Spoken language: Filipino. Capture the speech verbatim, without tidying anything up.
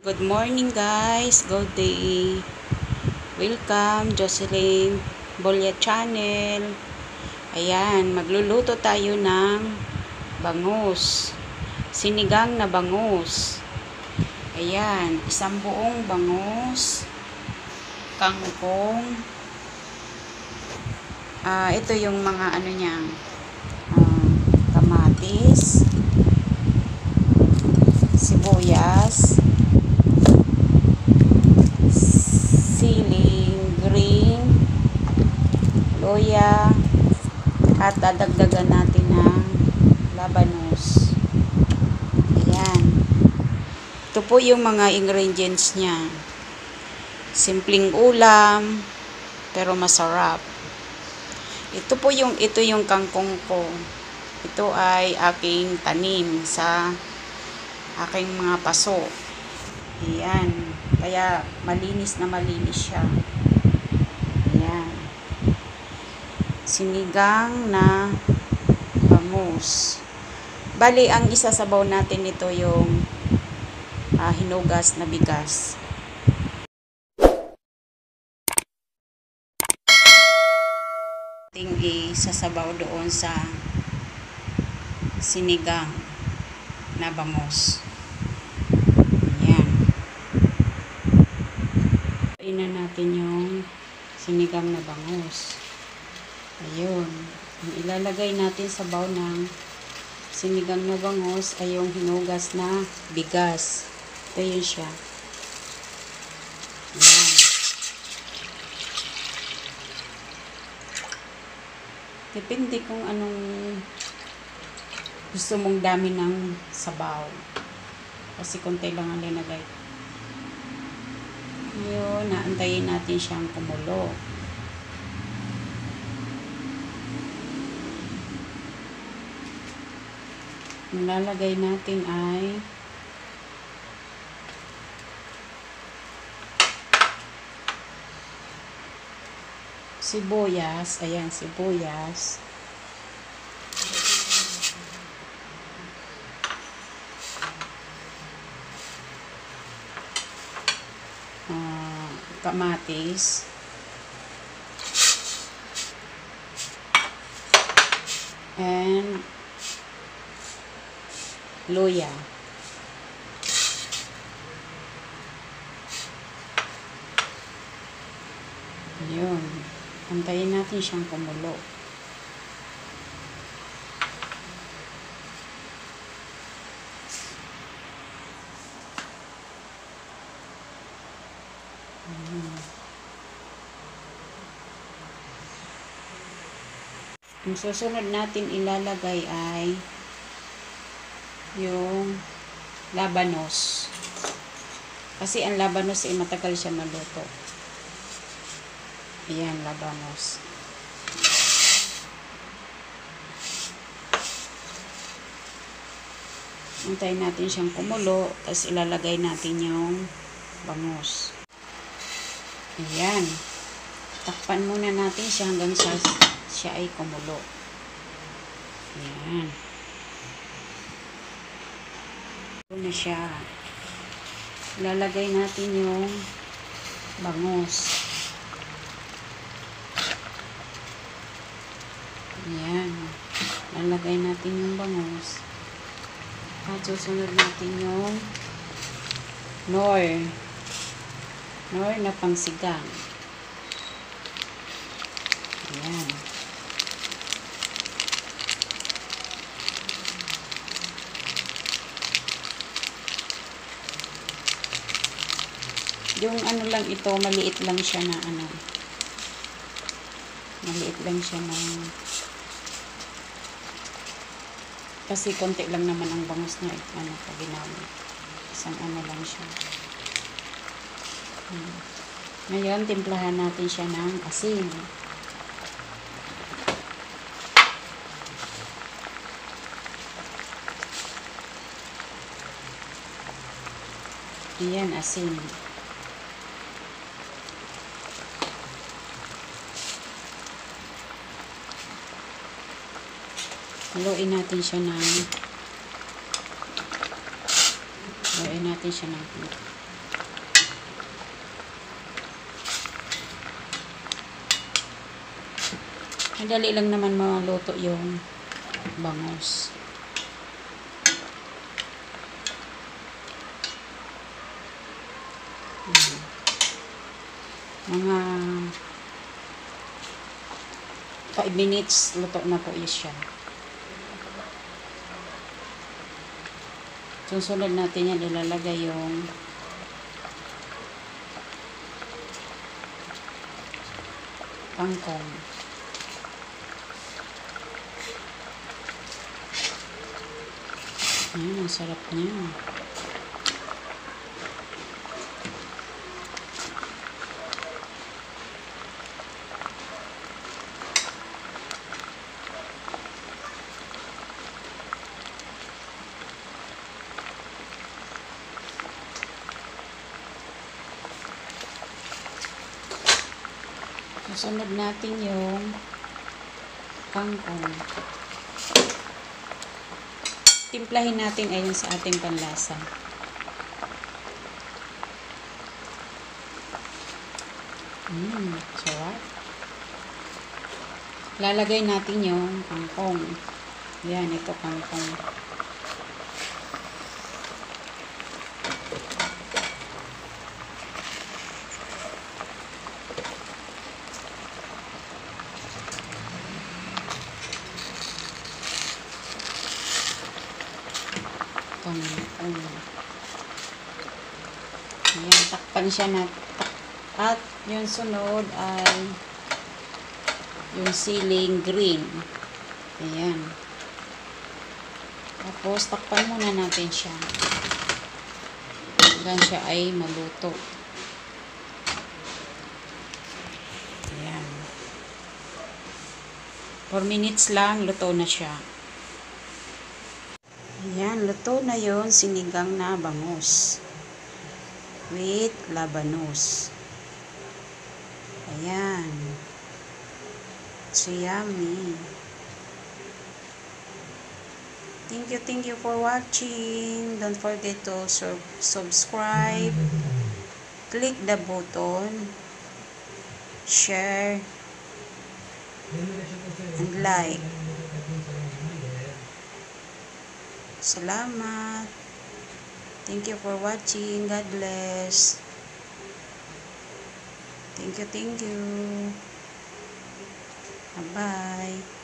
Good morning guys, good day. Welcome Jocelyn Bolya Channel. Ayan, magluluto tayo ng bangus. Sinigang na bangus. Ayan, isang buong bangus, kangkong. Ah, ito yung mga ano niya, ah, kamatis, sibuyas, siling green, loya, at dadagdagan natin ng labanos. Ayan. Ito po yung mga ingredients niya. Simpleng ulam, pero masarap. Ito po yung, ito yung kangkong ko. Ito ay aking tanim sa aking mga paso. Ayan. Kaya malinis na malinis siya. Ayan. Sinigang na bangus. Bali, ang isasabaw natin ito yung uh, hinugas na bigas. Ating isasabaw doon sa sinigang na bangus. Ayan. Ina natin yung sinigang na bangus. Ayun. Ang ilalagay natin sa baw ng sinigang na bangus ay yung hinugas na bigas. Ito yun siya. Ayan. Depende kung anong gusto mong dami ng sabaw. Kasi konti lang ang linagay. Ngayon, naantayin natin siyang kumulo. Ang lalagay natin ay sibuyas. Ayan, sibuyas. Uh, kamatis. And loya. Ayun. Antayin natin siyang kumulo. Ayun. Ang susunod natin ilalagay ay yung labanos. Kasi ang labanos ay matagal siya maluto. Ayan, labanos. Hintayin natin siyang kumulo, tapos ilalagay natin yung bangus. Ayan. Takpan muna natin siya hanggang sa siya ay kumulo. Ayan. Ito na siya. Ilalagay natin yung bangus. Ayan. Lalagay natin yung bangus. At susunod natin yung nor. Nor na pangsigang. Ayan. Yung ano lang ito, maliit lang siya na ano. Maliit lang siya na kasi konti lang naman ang bangus na ito, ano, pag ginamit. Isang ano lang siya. Hmm. Ngayon, timplahan natin siya ng asin. Ayan, asin. Haluin natin siya ng haluin natin siya ng Madali lang naman maluto yung bangus. Hmm. Mga five minutes, luto na po siya. Susunod natin yan, ilalagay yung kangkong. Ayan, ang sarap niya. Susunod natin yung kangkong. Timplahin natin ayon sa ating panlasa. Mmm, sarap. Lalagay natin yung kangkong. Yan, ito kangkong. Kangkong. Ayan, takpan siya na. At yung sunod ay yung siling green. Ayan. Tapos, takpan muna natin siya. Hanggang siya ay maluto. Ayan. four minutes lang, luto na siya. Ayan, luto na yon, sinigang na bangus with labanos. Ayan. So yummy. Thank you, thank you for watching. Don't forget to sub subscribe. Click the button. Share. And like. Salamat. Thank you for watching. God bless. Thank you, thank you. Bye-bye.